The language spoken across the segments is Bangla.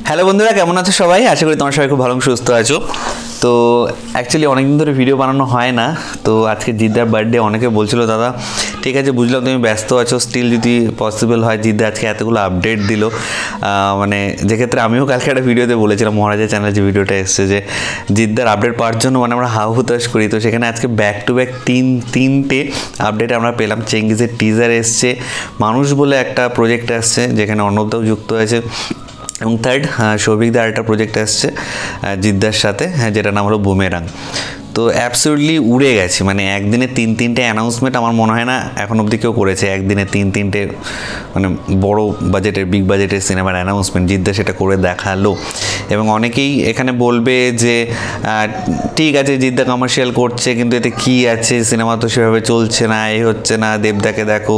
হ্যালো বন্ধুরা, কেমন আছো সবাই? আশা করি তোমার সবাই খুব ভালো সুস্থ আছো। তো অ্যাকচুয়ালি অনেকদিন ধরে ভিডিও বানানো হয় না, তো আজকে জিদ্দার বার্থডে। অনেকে বলছিল দাদা ঠিক আছে বুঝলাম তুমি ব্যস্ত আছো, স্টিল যদি পসিবল হয় জিদ্দা আজকে এতগুলো আপডেট দিল, মানে যেক্ষেত্রে আমিও কালকে একটা ভিডিওতে বলেছিলাম মহারাজের চ্যানেলে যে ভিডিওটা এসছে যে জিদ্দার আপডেট পাওয়ার জন্য মানে আমরা হাউ হুতাশ করি। তো সেখানে আজকে ব্যাক টু ব্যাক তিনটে আপডেট আমরা পেলাম। চেঙ্গিজের টিজার এসছে, মানুষ বলে একটা প্রজেক্ট আসছে যেখানে অর্ণবদাও যুক্ত হয়েছে, এবং থার্ড সৌভিকদার একটা প্রজেক্ট আসছে জিদ্দার সাথে, যেটার নাম হলো বুমেরাং। তো অ্যাবসলিউটলি উড়ে গেছে, মানে একদিনে তিনটে অ্যানাউন্সমেন্ট আমার মনে হয় না এখন অবধি কেউ করেছে। একদিনে তিনটে মানে বড় বাজেটের বিগ বাজেটের সিনেমার অ্যানাউন্সমেন্ট জিদ্দা সেটা করে দেখালো। এবং অনেকেই এখানে বলবে যে ঠিক আছে জিদ্দা কমার্শিয়াল করছে, কিন্তু এতে কী আছে, সিনেমা তো সেভাবে চলছে না, এই হচ্ছে না, দেবদাকে দেখো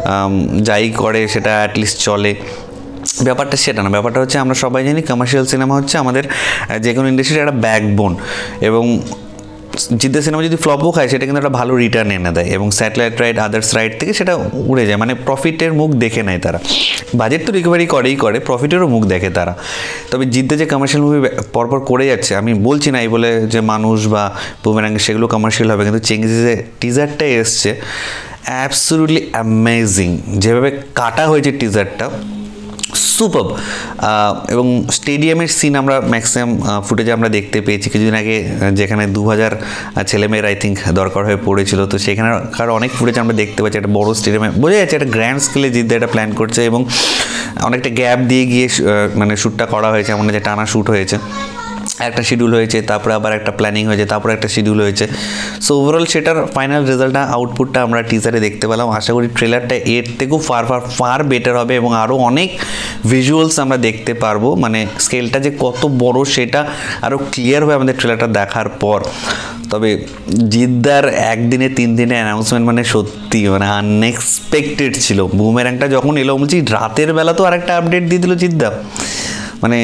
যাই করে সেটা অ্যাটলিস্ট চলে। ব্যাপারটা সেটা না, ব্যাপারটা হচ্ছে আমরা সবাই জানি কমার্শিয়াল সিনেমা হচ্ছে আমাদের যে কোনো ইন্ডাস্ট্রির একটা ব্যাকবোন, এবং জিদ্দা সিনেমা যদি ফ্লপও খায় সেটা কিন্তু একটা ভালো রিটার্ন এনে দেয়, এবং স্যাটেলাইট রাইট আদার্স রাইট থেকে সেটা উড়ে যায়, মানে প্রফিটের মুখ দেখে নেয় তারা। বাজেট তো রিকভারি করে প্রফিটেরও মুখ দেখে তারা। তবে জিদ্দা যে কমার্শিয়াল মুভি পরপর করে যাচ্ছে, আমি বলছি না এই বলে যে মানুষ বা বুমেরাং সেগুলো কমার্শিয়াল হবে, কিন্তু চেঙ্গিজের যে টিজারটা এসছে অ্যাবসলিউটলি অ্যামেজিং, যেভাবে কাটা হয়েছে টিজারটা সুপারব। এবং স্টেডিয়ামের সিন আমরা ম্যাক্সিমাম ফুটেজে আমরা দেখতে পেয়েছি কিছুদিন আগে, যেখানে 2000 ছেলেমেয়ের আই থিঙ্ক দরকার হয়ে পড়েছিল। তো সেখানকার অনেক ফুটেজ আমরা দেখতে পাচ্ছি, একটা বড় স্টেডিয়ামে বোঝা যাচ্ছে একটা গ্র্যান্ড স্কেলে জিদ্দা এটা প্ল্যান করছে, এবং অনেকটা গ্যাপ দিয়ে গিয়ে মানে শ্যুটটা করা হয়েছে, এমন যে টানা শ্যুট হয়েছে, একটা শিডিউল হয়েছে, তারপরে আবার একটা প্ল্যানিং হয়েছে, তারপরে একটা শিডিউল হয়েছে। সো ওভারঅল সেটার ফাইনাল রেজাল্টটা আউটপুটটা আমরা টিজারে দেখতে পেলাম। আশা করি ট্রেলারটা এর থেকেও ফার বেটার হবে, এবং আরও অনেক ভিজুয়ালস আমরা দেখতে পারবো, মানে স্কেলটা যে কত বড় সেটা আরও ক্লিয়ার হবে আমাদের ট্রেলারটা দেখার পর। তবে জিদ্দার একদিনে তিনদিনে অ্যানাউন্সমেন্ট মানে সত্যি মানে আনএক্সপেক্টেড ছিল। বুমেরাংটা যখন এলো বলছি রাতের বেলা তো আরেকটা আপডেট দিয়ে দিল জিদ্দা, মানে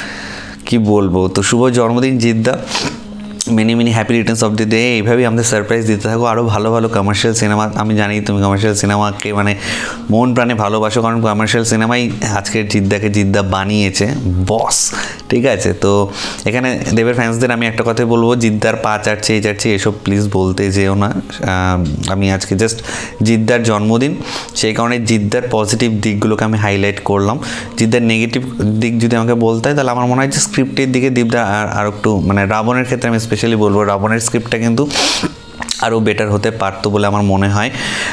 কি বলবো। তো শুভ জন্মদিন জিদ্দা, many happy returns of the day. এইভাবেই আমাদের সারপ্রাইজ দিতে থাকো, আরও ভালো কমার্শিয়াল সিনেমা। আমি জানি তুমি কমার্শিয়াল সিনেমাকে মানে মন প্রাণে ভালোবাসো, কারণ কমার্শিয়াল সিনেমাই আজকের জিদ্দাকে জিদ্দা বানিয়েছে বস, ঠিক আছে। তো এখানে দেবের ফ্যান্সদের আমি একটা কথাই বলবো, জিদ্দার পা চাটছে এই চাটছে এসব প্লিজ বলতে যেও না। আমি আজকে জাস্ট জিদ্দার জন্মদিন, সেই কারণে জিদ্দার পজিটিভ দিকগুলোকে আমি হাইলাইট করলাম। জিদ্দার নেগেটিভ দিক যদি আমাকে বলতে হয় তাহলে আমার মনে হয় যে স্ক্রিপ্টের দিকে জিদ্দা আর একটু মানে রাবণের ক্ষেত্রে আমি স্পেশালি বলবো রাবণের স্ক্রিপ্টটা কিন্তু আরও বেটার হতে পারতো বলে আমার মনে হয়,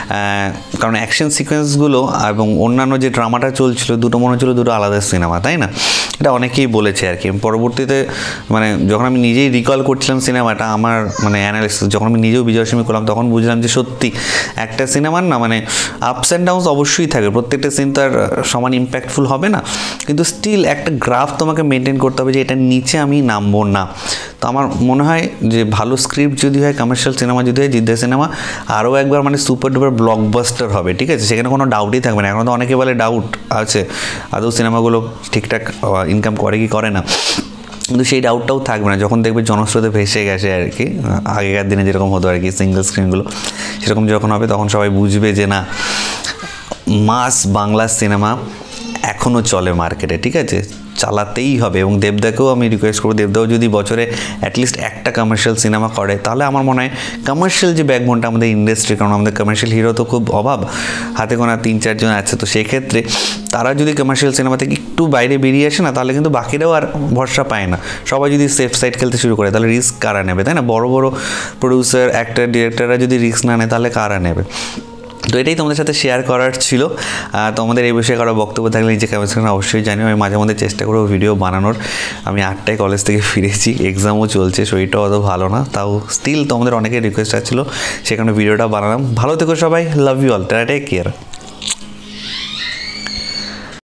কারণ অ্যাকশন সিকোয়েন্সগুলো এবং অন্যান্য যে ড্রামাটা চলছিল দুটো মনে হচ্ছিলো দুটো আলাদা সিনেমা, তাই না? এটা অনেকেই বলেছে আর কি। পরবর্তীতে মানে যখন আমি নিজেই রিকল করছিলাম সিনেমাটা, আমার মানে অ্যানালিসিস যখন আমি নিজেও বিজয়সীমি করলাম, তখন বুঝলাম যে সত্যি একটা সিনেমার না মানে আপস অ্যান্ড ডাউনস অবশ্যই থাকে, প্রত্যেকটা সিন তো আর সমান ইম্প্যাক্টফুল হবে না, কিন্তু স্টিল একটা গ্রাফ তোমাকে মেনটেন করতে হবে যে এটার নিচে আমি নামবো না। তো আমার মনে হয় যে ভালো স্ক্রিপ্ট যদি হয়, কমার্শিয়াল সিনেমা যদি হয়, জিদ্দা সিনেমা আরও একবার মানে সুপার ডুপার ব্লকবাস্টার হবে, ঠিক আছে? সেখানে কোনো ডাউটই থাকবে না। এখন তো অনেকে বলে ডাউট আছে আদৌ সিনেমাগুলো ঠিকঠাক ইনকাম করে কি করে না, কিন্তু সেই ডাউটটাও থাকবে না যখন দেখবে জনস্রোতে ভেসে গেছে আর কি। আগেকার দিনে যেরকম হতো আর কি সিঙ্গেল স্ক্রিনগুলো, সেরকম যখন হবে তখন সবাই বুঝবে যে না মাস বাংলা সিনেমা এখনও চলে মার্কেটে, ঠিক আছে? চালাতেই হবে। এবং দেবদাকেও আমি রিকোয়েস্ট করবো, দেবদাও যদি বছরে অ্যাটলিস্ট একটা কমার্শিয়াল সিনেমা করে তাহলে আমার মনে হয় কমার্শিয়াল যে ব্যাকবোনটা আমাদের ইন্ডাস্ট্রি, কারণ আমাদের কমার্শিয়াল হিরো তো খুব অভাব, হাতে গোনা 3-4 জন আছে, তো সেক্ষেত্রে তারা যদি কমার্শিয়াল সিনেমা থেকে একটু বাইরে বেরিয়ে আসে না, তাহলে কিন্তু বাকিরাও আর ভরসা পায় না। সবাই যদি সেফ সাইড খেলতে শুরু করে তাহলে রিস্ক কারা নেবে, তাই না? বড় প্রডিউসার অ্যাক্টর ডিরেক্টররা যদি রিস্ক না নেয় তাহলে কারা নেবে? তো এটাই তোমাদের সাথে শেয়ার করার ছিল। তোমাদের এই বিষয়ে কারো বক্তব্য থাকলে নিজে কমেন্ট সেকশনে অবশ্যই জানিও। আমি মাঝে মধ্যে চেষ্টা করবো ভিডিও বানানোর। আমি 8টায় কলেজ থেকে ফিরেছি, এক্সামও চলছে, শরীরটাও অত ভালো না, তাও স্টিল তোমাদের অনেকের রিকোয়েস্ট আসছিলো, সেখানে ভিডিওটা বানালাম। ভালো থেকো সবাই, love you all, take care.